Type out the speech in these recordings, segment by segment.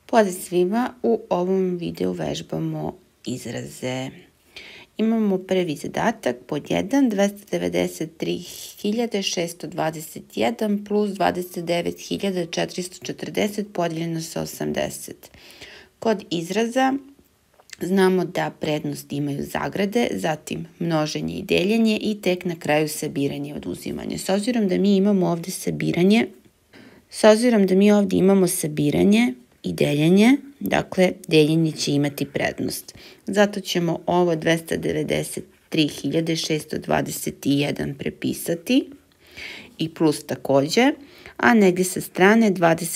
Pozdrav svima, u ovom videu vežbamo izraze. Imamo prvi zadatak pod 1, 293.621 plus 29.440 podijeljeno sa 80. Kod izraza znamo da prednost imaju zagrade, zatim množenje i deljenje i tek na kraju sabiranje i oduzimanje. S obzirom da mi imamo sabiranje i deljenje, dakle deljenje će imati prednost. Zato ćemo ovo 293.621 prepisati i plus takođe, a negdje sa strane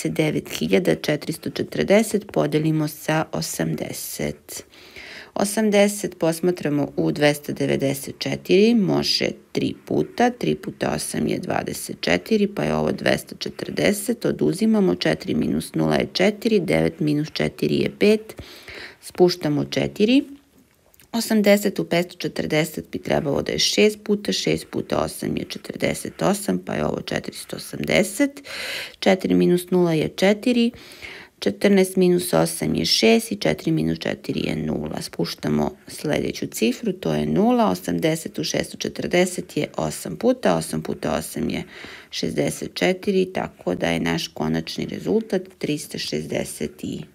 29.440 podelimo sa 80. 80 posmatramo u 294, može 3 puta, 3 puta 8 je 24, pa je ovo 240, oduzimamo 4 minus 0 je 4, 9 minus 4 je 5, spuštamo 4, 80 u 540 bi trebalo da je 6 puta, 6 puta 8 je 48, pa je ovo 480, 4 minus 0 je 4, 14 minus 8 je 6 i 4 minus 4 je 0. Spuštamo sljedeću cifru, to je 0. 80 u 640 je 8 puta, 8 puta 8 je 64, tako da je naš konačni rezultat 368.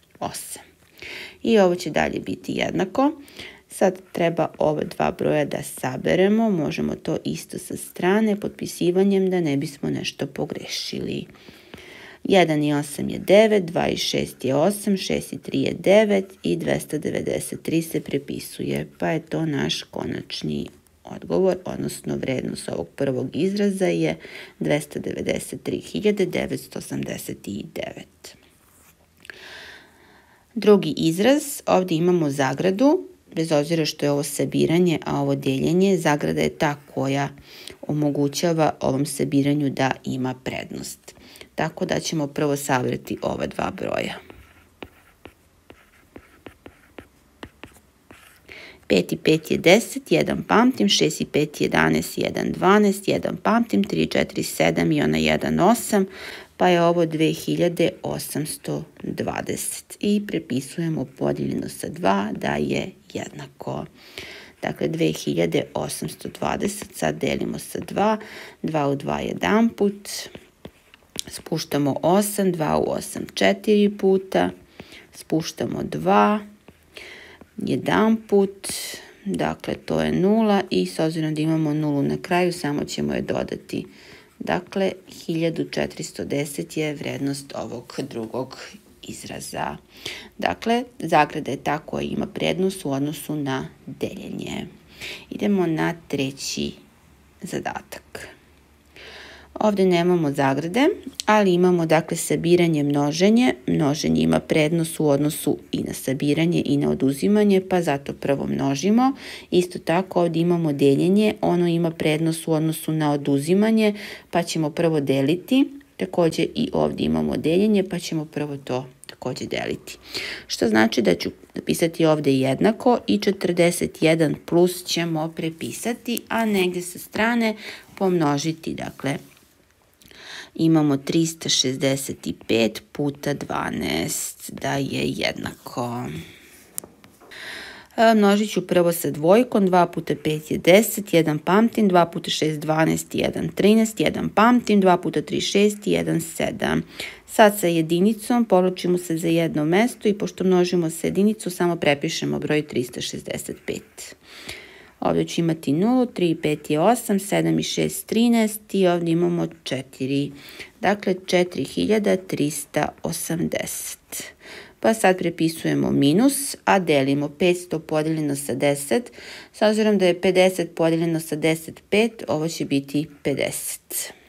I ovo će dalje biti jednako. Sad treba ova dva broja da saberemo, možemo to isto sa strane potpisivanjem da ne bismo nešto pogrešili. 1 i 8 je 9, 2 i 6 je 8, 6 i 3 je 9 i 293 se prepisuje, pa je to naš konačni odgovor, odnosno vrednost ovog prvog izraza je 293.989. Drugi izraz, ovdje imamo zagradu, bez obzira što je ovo sabiranje, a ovo deljenje, zagrada je ta koja omogućava ovom sabiranju da ima prednost. Tako da ćemo prvo sabrati ova dva broja. 5 i 5 je 10, 1 pamtim, 6 i 5 je 11, 1 12, 1 pamtim, 3 4 7 i ona 1 8, pa je ovo 2820 i prepisujemo podijeljeno sa 2 da je jednako. Dakle, 2820 sad delimo sa 2, 2 u 2 jedan put, spuštamo 8, 2 u 8 4 puta, spuštamo 2, jedan put, dakle to je 0 i s obzirom da imamo 0 na kraju samo ćemo je dodati. Dakle, 1410 je vrednost ovog drugog izraza. Dakle, zagrada je ta koja ima prednost u odnosu na deljenje. Idemo na treći zadatak. Ovdje nemamo zagrade, ali imamo dakle sabiranje, množenje. Množenje ima prednost u odnosu i na sabiranje i na oduzimanje, pa zato prvo množimo. Isto tako ovdje imamo deljenje, ono ima prednost u odnosu na oduzimanje, pa ćemo prvo deliti. Također i ovdje imamo deljenje, pa ćemo prvo to također deliti. Što znači da ću napisati ovdje jednako i 41 plus ćemo prepisati, a negdje sa strane pomnožiti, dakle, imamo 365 puta 12 da je jednako. Množit ću prvo sa dvojkom, 2 puta 5 je 10, 1 pamtim, 2 puta 6 12, 1 13, 1 pamtim, 2 puta 3 6, 1 7. Sad sa jedinicom povlačimo se za jedno mesto i pošto množimo sa jedinicu samo prepišemo broj 365. Ovdje ću imati 0, 3 i 5 je 8, 7 i 6 13 i ovdje imamo 4. Dakle, 4380. Pa sad prepisujemo minus, a delimo 500 podijeljeno sa 10. S obzirom da je 50 podijeljeno sa 10, 5, ovo će biti 50.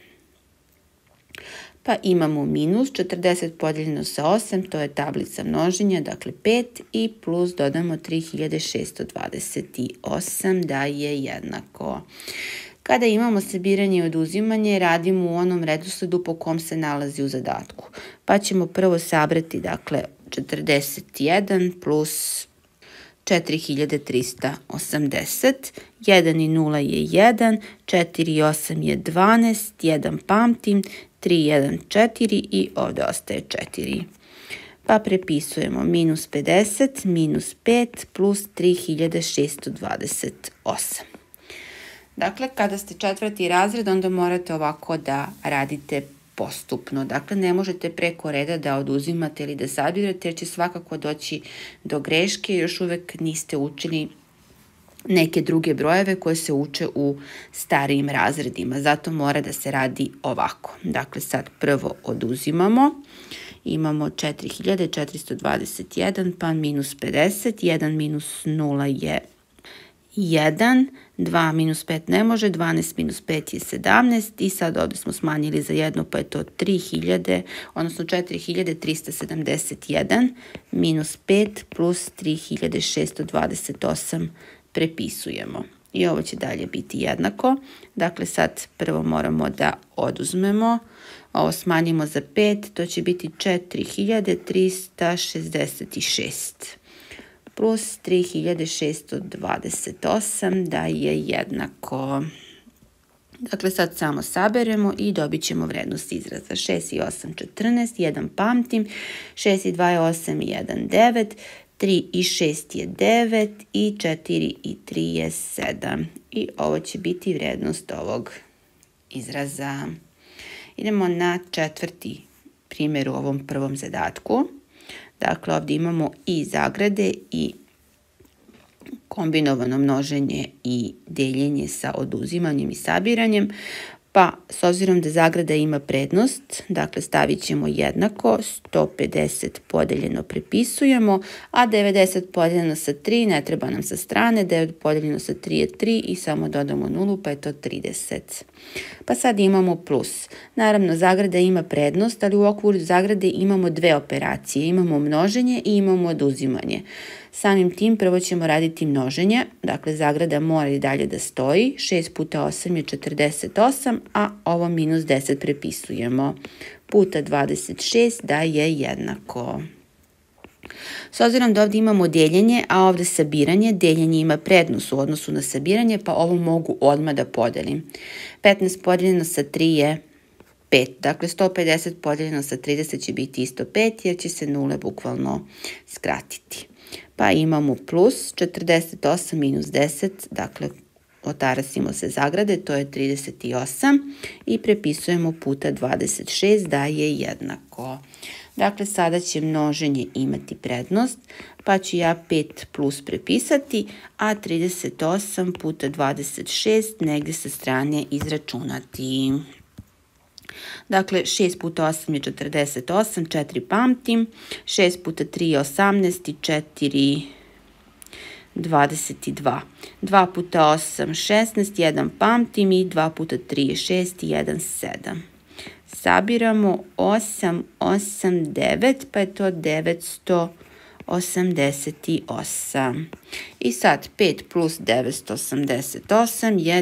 Pa imamo minus 40 podijeljeno sa 8, to je tablica množenja, dakle 5 i plus dodamo 3628 da je jednako. Kada imamo sabiranje i oduzimanje, radimo u onom redosledu po kom se nalazi u zadatku. Pa ćemo prvo sabrati, dakle, 41 plus 4380, 1 i 0 je 1, 4 i 8 je 12, 1 pamtim, 3, 1, 4 i ovdje ostaje 4. pa prepisujemo minus 50 minus 5 plus 3628. Dakle, kada ste 4. razred, onda morate ovako da radite postupno. Dakle, ne možete preko reda da oduzimate ili da sabirate, jer će svakako doći do greške. Još uvek niste učili neke druge brojeve koje se uče u starijim razredima. Zato mora da se radi ovako. Dakle, sad prvo oduzimamo. Imamo 4421 pa minus 50. 1 minus 0 je 1. 2 minus 5 ne može. 12 minus 5 je 17. I sad ovdje smo smanjili za 1 pa je to 3000, odnosno 4371 minus 5 plus 3628 prepisujemo. I ovo će dalje biti jednako. Dakle, sad prvo moramo da oduzmemo. Ovo smanjimo za 5, to će biti 4366 plus 3628 da je jednako. Dakle, sad samo saberemo i dobit ćemo vrednost izraza. 6 i 8, 14, 1 pamtim, 6 i 2 je 8 i 1, 9, 3 i 6 je 9 i 4 i 3 je 7. I ovo će biti vrednost ovog izraza. Idemo na 4. primjer u ovom prvom zadatku. Dakle, ovdje imamo i zagrade i kombinovano množenje i deljenje sa oduzimanjem i sabiranjem. Pa, s obzirom da zagrada ima prednost, dakle stavit ćemo jednako, 150 podeljeno prepisujemo, a 90 podeljeno sa 3 ne treba nam sa strane, 9 podeljeno sa 3 je 3 i samo dodamo 0 pa je to 30. Pa sad imamo plus. Naravno, zagrada ima prednost, ali u okviru zagrade imamo dve operacije, imamo množenje i imamo oduzimanje. Samim tim prvo ćemo raditi množenje, dakle zagrada mora i dalje da stoji, 6 puta 8 je 48, a ovo minus 10 prepisujemo, puta 26 da je jednako. S obzirom da ovdje imamo deljenje, a ovdje sabiranje, deljenje ima prednost u odnosu na sabiranje, pa ovo mogu odmah da podelim. 15 podijeljeno sa 3 je 5, dakle 150 podijeljeno sa 30 će biti isto 5 jer će se nule bukvalno skratiti. Pa imamo plus 48 minus 10, dakle otarasimo se zagrade, to je 38 i prepisujemo puta 26 da je jednako. Dakle, sada će množenje imati prednost, pa ću ja 5 plus prepisati, a 38 puta 26 negdje sa strane izračunati. Dakle, 6 puta 8 je 48, 4 pamtim, 6 puta 3 je 18 i 4 22. 2 puta 8 16, 1 pamtim i 2 puta 3 je 6 i 1 7. Sabiramo 8, 8, 9, pa je to 988. I sad 5 plus 988 je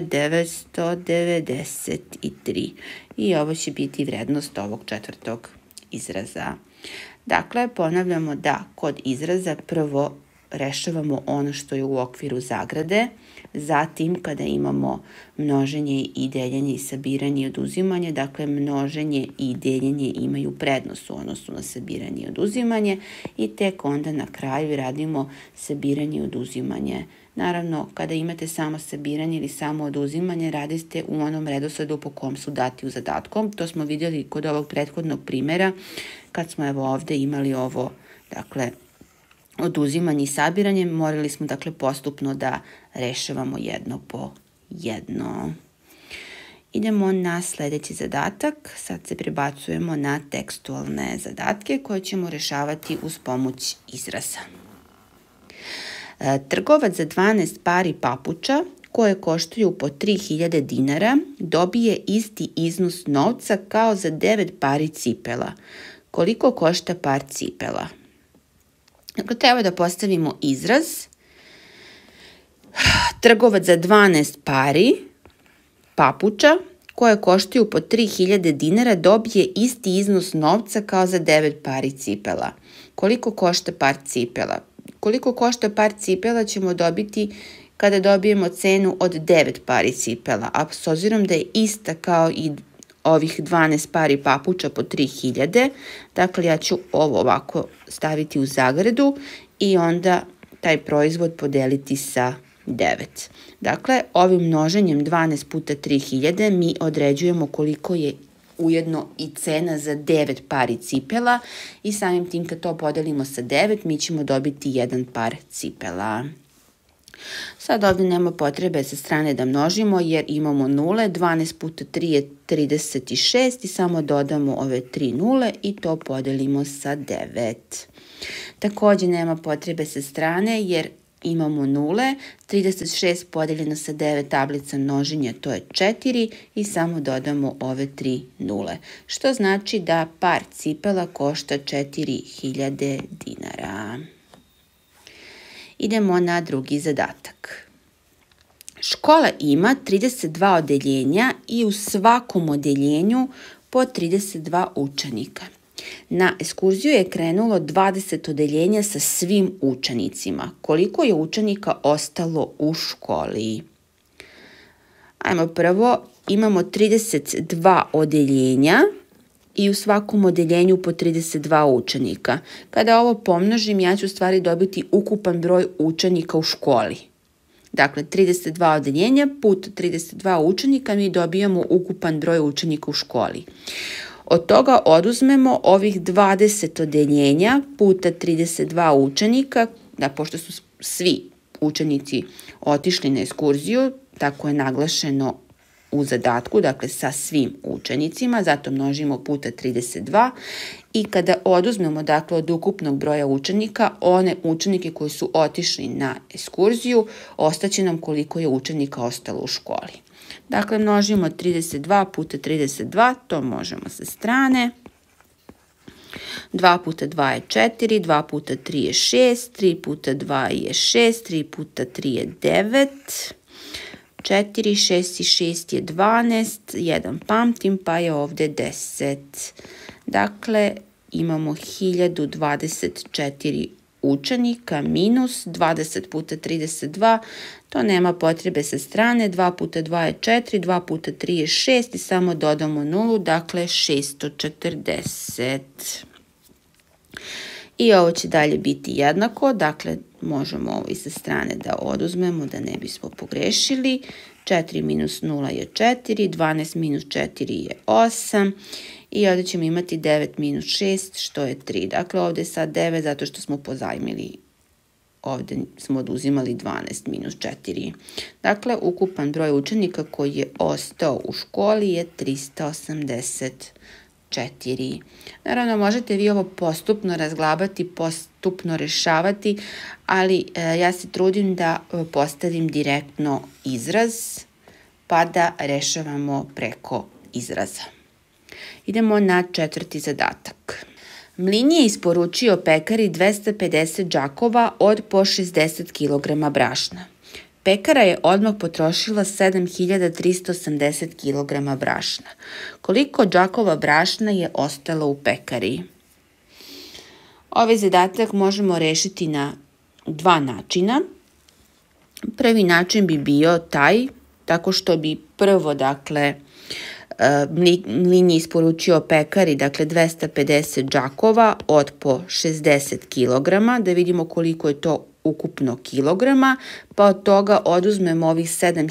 993. I ovo će biti vrednost ovog 4. izraza. Dakle, ponavljamo da kod izraza prvo rešavamo ono što je u okviru zagrade, zatim kada imamo množenje i deljenje i sabiranje i oduzimanje, dakle množenje i deljenje imaju prednost u odnosu na sabiranje i oduzimanje i tek onda na kraju radimo sabiranje i oduzimanje. Naravno, kada imate samo sabiranje ili samo oduzimanje, radite u onom redosledu po kom su dati u zadatkom. To smo vidjeli kod ovog prethodnog primjera, kad smo evo ovdje imali ovo, dakle, oduzimanje i sabiranje, morali smo dakle postupno da rešavamo jedno po jedno. Idemo na sljedeći zadatak. Sad se prebacujemo na tekstualne zadatke koje ćemo rešavati uz pomoć izraza. Trgovac za 12 pari papuča koje koštaju po 3000 dinara dobije isti iznos novca kao za 9 pari cipela. Koliko košta par cipela? Dakle, treba da postavimo izraz. Trgovac za 12 pari papuča koje koštaju po 3000 dinara dobije isti iznos novca kao za 9 pari cipela. Koliko košta par cipela? Koliko košta par cipela ćemo dobiti kada dobijemo cenu od 9 pari cipela, a s obzirom da je ista kao i ovih 12 pari papuča po 3000. Dakle, ja ću ovo ovako staviti u zagradu i onda taj proizvod podeliti sa 9. Dakle, ovim množenjem 12 puta 3000 mi određujemo koliko je ujedno i cena za 9 pari cipela i samim tim kad to podelimo sa 9 mi ćemo dobiti jedan par cipela. Sad ovdje nema potrebe sa strane da množimo jer imamo nule, 12 puta 3 je 36 i samo dodamo ove 3 nule i to podelimo sa 9. Također nema potrebe sa strane jer imamo nule, 36 podeljeno sa 9 tablica množenja, to je 4 i samo dodamo ove 3 nule. Što znači da par cipela košta 4000 dinara. Idemo na drugi zadatak. Škola ima 32 odeljenja i u svakom odeljenju po 32 učenika. Na ekskurziju je krenulo 20 odeljenja sa svim učenicima. Koliko je učenika ostalo u školi? Ajmo prvo, imamo 32 odeljenja i u svakom odeljenju po 32 učenika. Kada ovo pomnožim, ja ću u stvari dobiti ukupan broj učenika u školi. Dakle, 32 odeljenja put 32 učenika mi dobijamo ukupan broj učenika u školi. Od toga oduzmemo ovih 20 odeljenja puta 32 učenika, da pošto su svi učenici otišli na ekskurziju, tako je naglašeno u zadatku, dakle sa svim učenicima, zato množimo puta 32 i kada oduzmemo dakle od ukupnog broja učenika, one učenike koji su otišli na ekskurziju, ostaće nam koliko je učenika ostalo u školi. Dakle, množimo 32 puta 32, to možemo sa strane. 2 puta 2 je 4, 2 puta 3 je 6, 3 puta 2 je 6, 3 puta 3 je 9, 4, 6 i 6 je 12, 1 pamtim pa je ovdje 10. Dakle, imamo 1024 učenika minus 20 puta 32, to nema potrebe sa strane, 2 puta 2 je 4, 2 puta 3 je 6 i samo dodamo nulu, dakle 640. I ovo će dalje biti jednako, dakle možemo ovo i sa strane da oduzmemo da ne bismo pogrešili. 4 minus 0 je 4, 12 minus 4 je 8 i ovdje ćemo imati 9 minus 6 što je 3. Dakle ovdje je sad 9 zato što smo pozajmili, ovdje smo oduzimali 12 minus 4. Dakle ukupan broj učenika koji je ostao u školi je 384. Naravno možete vi ovo postupno razglabati, postupno rešavati, ali ja se trudim da postavim direktno izraz pa da rešavamo preko izraza. Idemo na četvrti zadatak. Mlin je isporučio pekari 250 džakova od po 60 kg brašna. Pekara je odmah potrošila 7380 kg brašna. Koliko džakova brašna je ostalo u pekari? Ovaj zadatak možemo rešiti na dva načina. Prvi način bi bio taj, tako što bi prvo, dakle, Mlin je isporučio pekari, dakle 250 džakova od po 60 kg, da vidimo koliko je to ukupno kilograma, pa od toga oduzmemo ovih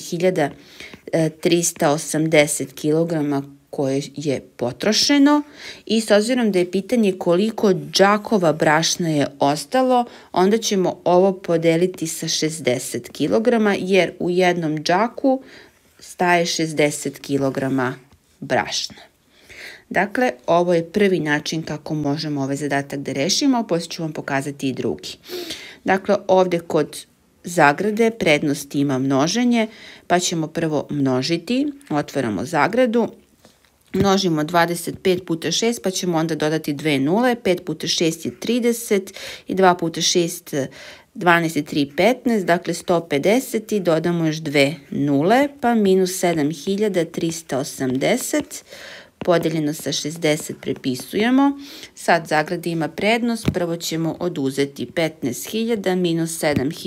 7380 kg koje je potrošeno i s obzirom da je pitanje koliko džakova brašna je ostalo, onda ćemo ovo podeliti sa 60 kg jer u jednom džaku staje 60 kg brašna. Dakle, ovo je prvi način kako možemo ovaj zadatak da rešimo, poslije ću vam pokazati i drugi. Dakle, ovdje kod zagrade prednost ima množenje, pa ćemo prvo množiti, otvaramo zagradu, množimo 25 puta 6, pa ćemo onda dodati 2 nule, 5 puta 6 je 30 i 2 puta 6 12 i 3 15, dakle 150 i dodamo još 2 nule, pa minus 7380, podeljeno sa 60 prepisujemo. Sad zagrada ima prednost, prvo ćemo oduzeti 15.000 minus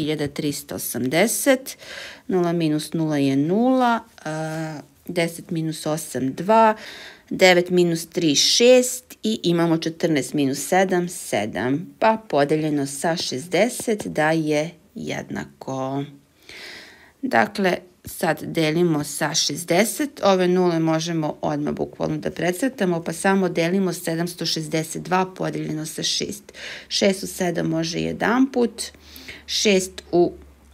7380, 0 minus 0 je 0, 10 minus 8 2, 9 minus 3, 6 i imamo 14 minus 7, 7, pa podeljeno sa 60 da je jednako. Dakle, sad delimo sa 60, ove nule možemo odmah bukvalno da precrtamo, pa samo delimo 762 podeljeno sa 6. 6 u 7 može jedan put, 6 u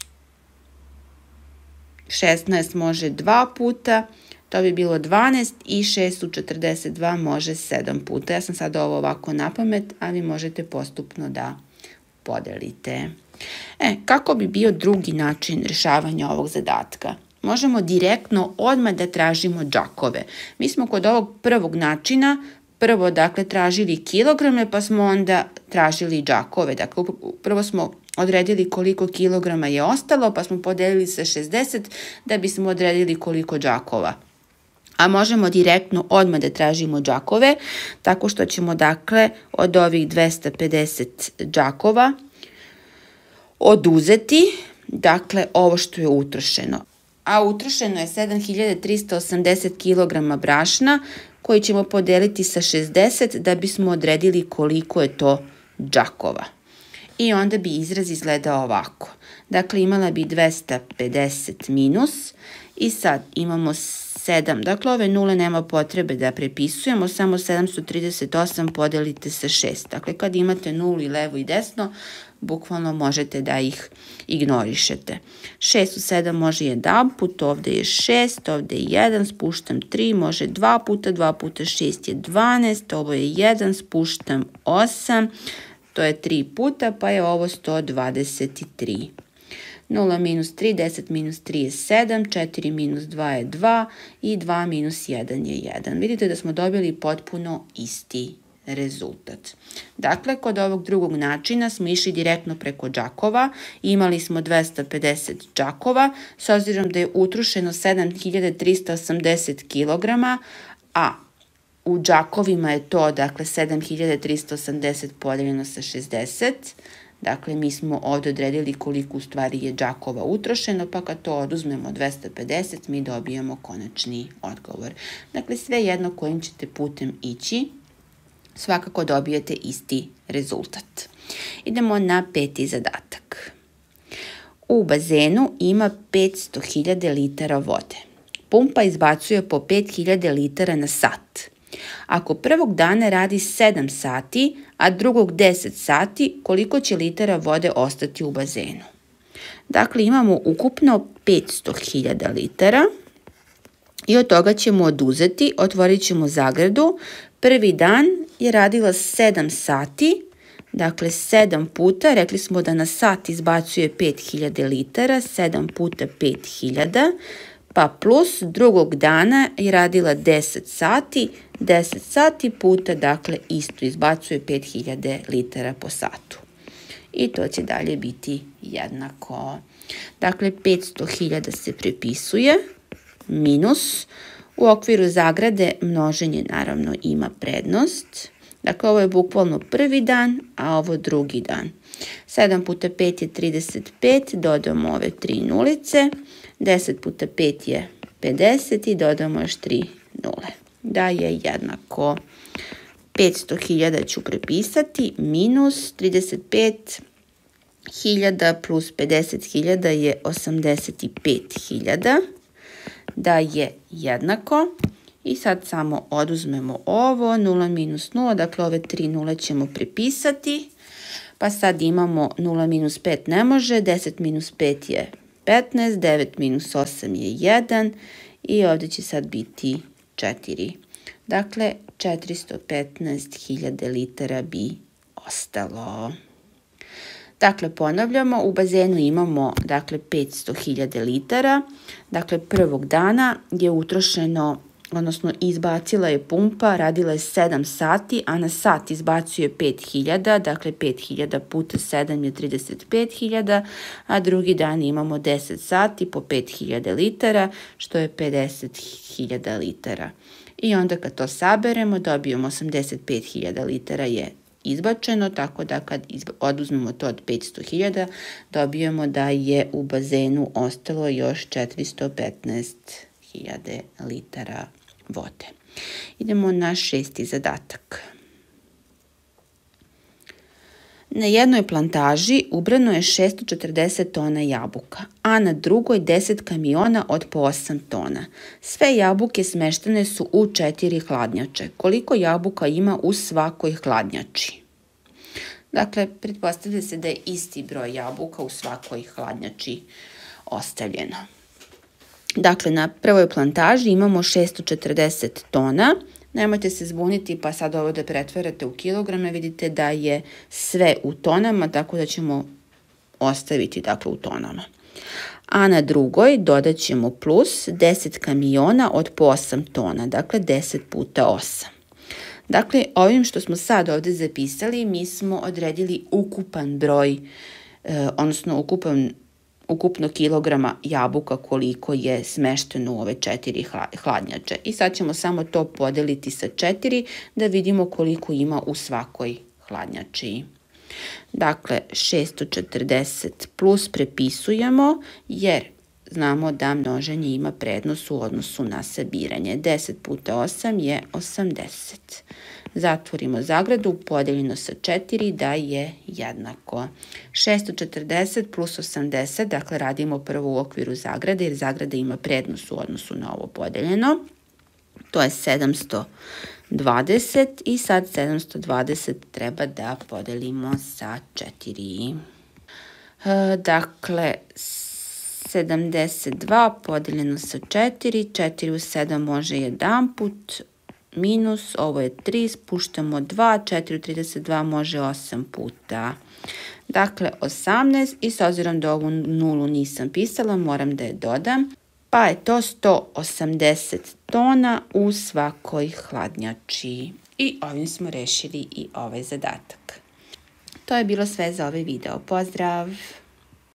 16 može 2 puta, to bi bilo 12 i 6 u 42 može 7 puta. Ja sam sad ovo ovako na pamet, a vi možete postupno da podelite. Kako bi bio drugi način rješavanja ovog zadatka? Možemo direktno odmah da tražimo džakove. Mi smo kod ovog prvog načina prvo dakle tražili kilograme, pa smo onda tražili džakove. Dakle, prvo smo odredili koliko kilograma je ostalo, pa smo podelili sa 60 da bismo odredili koliko džakova. A možemo direktno odmah da tražimo džakove, tako što ćemo dakle od ovih 250 džakova oduzeti, dakle, ovo što je utrošeno. A utrošeno je 7380 kg brašna koji ćemo podeliti sa 60 da bismo odredili koliko je to džakova. I onda bi izraz izgledao ovako. Dakle, imala bi 250 minus i sad imamo 7. Dakle, ove nule nema potrebe da prepisujemo, samo 738 podelite sa 6. Dakle, kad imate nulu i levo i desno, bukvalno možete da ih ignorišete. 6 u 7 može jedan put, ovde je 6, ovde je 1, spuštam 3, može 2 puta, 2 puta 6 je 12, ovo je 1, spuštam 8, to je 3 puta, pa je ovo 123. 0 minus 3, 10 minus 3 je 7, 4 minus 2 je 2 i 2 minus 1 je 1. Vidite da smo dobili potpuno isti rezultat. Dakle, kod ovog drugog načina smo išli direktno preko džakova, imali smo 250 džakova, s obzirom da je utrošeno 7380 kg, a u džakovima je to, dakle, 7380 podeljeno sa 60. Dakle, mi smo ovdje odredili koliko u stvari je džakova utrošeno, pa kad to oduzmemo 250, mi dobijemo konačni odgovor. Dakle, sve jedno kojim ćete putem ići, svakako dobijete isti rezultat. Idemo na 5. zadatak. U bazenu ima 500.000 litara vode. Pumpa izbacuje po 5.000 litara na sat. Ako prvog dana radi 7 sati, a drugog 10 sati, koliko će litara vode ostati u bazenu? Dakle, imamo ukupno 500.000 litara i od toga ćemo oduzeti, otvorit ćemo zagradu. Prvi dan je radila 7 sati, dakle 7 puta, rekli smo da na sat izbacuje 5.000 litara, 7 puta 5.000, pa plus drugog dana je radila 10 sati, 10 sati puta, dakle isto izbacuje 5.000 litara po satu. I to će dalje biti jednako. Dakle, 500.000 se prepisuje, minus, u okviru zagrade množenje naravno ima prednost. Dakle, ovo je bukvalno prvi dan, a ovo drugi dan. 7 puta 5 je 35, dodamo ove 3 nulice. 10 puta 5 je 50 i dodamo još 3 nule. Da je jednako 500.000 ću prepisati, minus 35.000 plus 50.000 je 85.000. Da je jednako. I sad samo oduzmemo ovo, 0 minus 0, dakle ove 3 nule ćemo prepisati. Pa sad imamo 0 minus 5 ne može, 10 minus 5 je 15, 9 minus 8 je 1 i ovdje će sad biti 4. Dakle, 415.000 litara bi ostalo. Dakle, ponavljamo, u bazenu imamo, dakle, 500.000 litara. Dakle, prvog dana je utrošeno, odnosno izbacila je pumpa, radila je 7 sati, a na sat izbacuje 5.000, dakle 5.000 puta 7 je 35.000, a drugi dan imamo 10 sati po 5.000 litara, što je 50.000 litara. I onda kad to saberemo, dobijemo 85.000 litara je izbačeno, tako da kad oduzmemo to od 500.000, dobijemo da je u bazenu ostalo još 415.000 litara vode. Idemo na 6. zadatak. Na jednoj plantaži ubrano je 640 tona jabuka, a na drugoj 10 kamiona od po 8 tona. Sve jabuke smeštene su u 4 hladnjače. Koliko jabuka ima u svakoj hladnjači? Dakle, pretpostavlja se da je isti broj jabuka u svakoj hladnjači ostavljeno. Dakle, na prvoj plantaži imamo 640 tona. Nemojte se zbuniti pa sad ovo da pretvarate u kilograme. Vidite da je sve u tonama, tako da ćemo ostaviti dakle u tonama. A na drugoj dodat ćemo plus 10 kamiona od po 8 tona, dakle 10 puta 8. Dakle, ovim što smo sad ovde zapisali, mi smo odredili ukupan broj, odnosno ukupno kilograma jabuka koliko je smešteno u ove 4 hladnjače. I sad ćemo samo to podeliti sa 4 da vidimo koliko ima u svakoj hladnjači. Dakle, 640 plus prepisujemo jer znamo da množenje ima prednost u odnosu na sabiranje. 10 puta 8 je 80. Zatvorimo zagradu, podeljeno sa 4 da je jednako. 640 plus 80, dakle radimo prvo u okviru zagrade jer zagrada ima prednost u odnosu na ovo podeljeno. To je 720 i sad 720 treba da podelimo sa 4. Dakle, 72 podeljeno sa 4, 4 u 7 može jedan put, minus, ovo je 3, spuštamo 2, 4 u 32 može 8 puta. Dakle, 18 i s obzirom da ovu nulu nisam pisala, moram da je dodam, pa je to 180 tona u svakoj hladnjači. I ovim smo rešili i ovaj zadatak. To je bilo sve za ovaj video. Pozdrav!